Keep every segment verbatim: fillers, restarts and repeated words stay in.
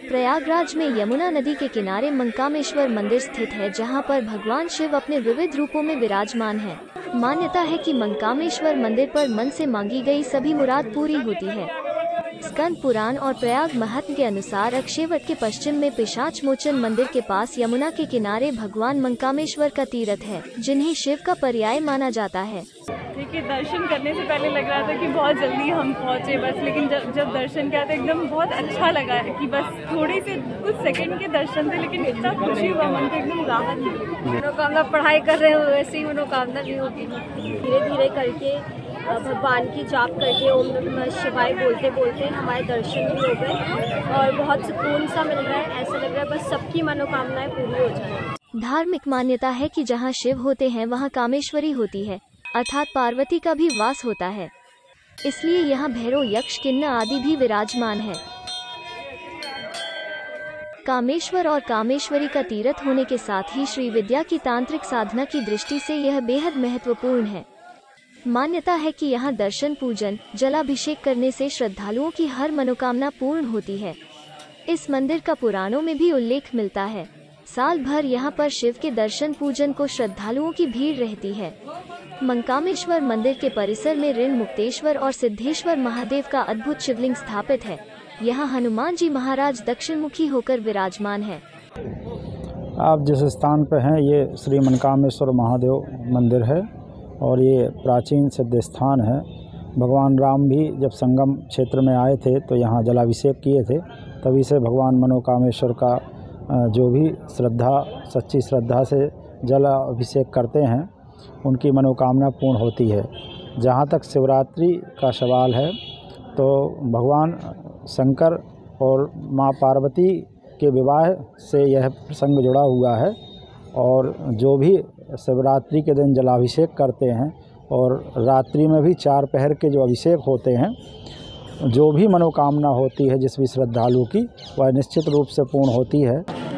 प्रयागराज में यमुना नदी के किनारे मंकामेश्वर मंदिर स्थित है, जहां पर भगवान शिव अपने विविध रूपों में विराजमान हैं। मान्यता है कि मंकामेश्वर मंदिर पर मन से मांगी गई सभी मुराद पूरी होती है। स्कंद पुराण और प्रयाग महत्व के अनुसार अक्षयवट के पश्चिम में पिशाच मोचन मंदिर के पास यमुना के किनारे भगवान मंकामेश्वर का तीर्थ है, जिन्हें शिव का पर्याय माना जाता है। देखिए, दर्शन करने से पहले लग रहा था कि बहुत जल्दी हम पहुंचे बस, लेकिन जब जब दर्शन किया तो एकदम बहुत अच्छा लगा है कि बस थोड़ी से कुछ सेकंड के दर्शन थे, लेकिन इतना खुशी हुआ, मन को एकदम राहत मिली। मनोकामना पढ़ाई कर रहे हो वैसे ही मनोकामना भी होगी। धीरे धीरे करके भगवान की जाप करके ओम नमः शिवाय बोलते बोलते हमारे दर्शन भी हो गए और बहुत सुकून सा मिल रहा है। ऐसा लग रहा है बस सबकी मनोकामनाएं पूरी हो जाए। धार्मिक मान्यता है कि जहां शिव होते हैं वहां कामेश्वरी होती है, अर्थात पार्वती का भी वास होता है। इसलिए यहाँ भैरव, यक्ष, किन्नर आदि भी विराजमान है। कामेश्वर और कामेश्वरी का तीर्थ होने के साथ ही श्री विद्या की तांत्रिक साधना की दृष्टि से यह बेहद महत्वपूर्ण है। मान्यता है कि यहाँ दर्शन, पूजन, जलाभिषेक करने से श्रद्धालुओं की हर मनोकामना पूर्ण होती है। इस मंदिर का पुराणों में भी उल्लेख मिलता है। साल भर यहाँ पर शिव के दर्शन पूजन को श्रद्धालुओं की भीड़ रहती है। मंकामेश्वर मंदिर के परिसर में ऋण मुक्तेश्वर और सिद्धेश्वर महादेव का अद्भुत शिवलिंग स्थापित है। यहाँ हनुमान जी महाराज दक्षिणमुखी होकर विराजमान है। आप जिस स्थान पर हैं ये श्री मनकामेश्वर महादेव मंदिर है और ये प्राचीन सिद्ध स्थान है। भगवान राम भी जब संगम क्षेत्र में आए थे तो यहाँ जलाभिषेक किए थे, तभी से भगवान मनोकामेश्वर का जो भी श्रद्धा, सच्ची श्रद्धा से जल अभिषेक करते हैं उनकी मनोकामना पूर्ण होती है। जहाँ तक शिवरात्रि का सवाल है तो भगवान शंकर और माँ पार्वती के विवाह से यह प्रसंग जुड़ा हुआ है और जो भी शिवरात्रि के दिन जलाभिषेक करते हैं और रात्रि में भी चार पहर के जो अभिषेक होते हैं, जो भी मनोकामना होती है जिस भी श्रद्धालु की, वह निश्चित रूप से पूर्ण होती है।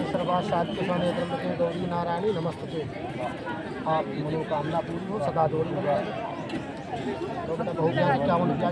गौरी नारायणी नमस्ते। आप मनोकामना पूरी हो, सदा दोरी हो।